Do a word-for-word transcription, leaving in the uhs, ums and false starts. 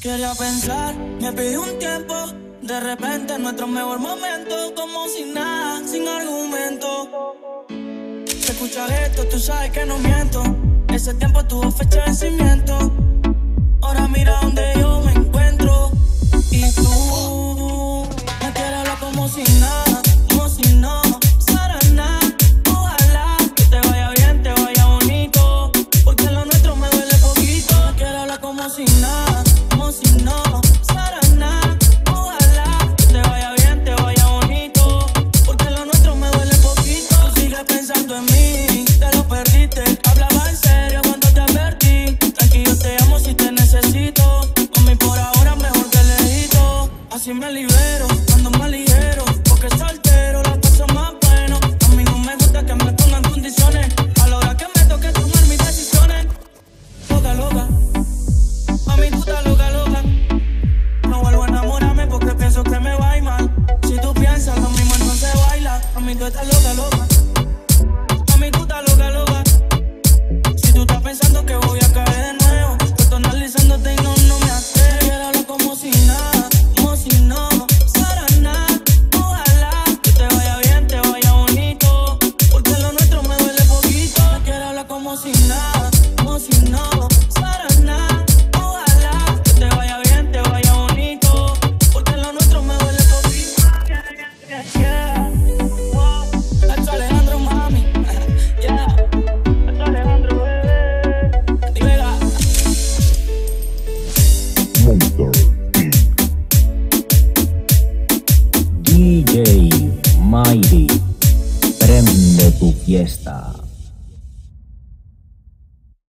Quería pensar, me pedí un tiempo. De repente nuestro mejor momento, como sin nada, sin argumento. Se escucha esto, tú sabes que no miento. Ese tiempo tuvo fecha de vencimiento. Ahora mira donde yo me encuentro. Y tú me quieres hablar como si nada, como si no pasara nada. Ojalá que te vaya bien, te vaya bonito, porque lo nuestro me duele poquito. Me quieres hablar como si nada, como si no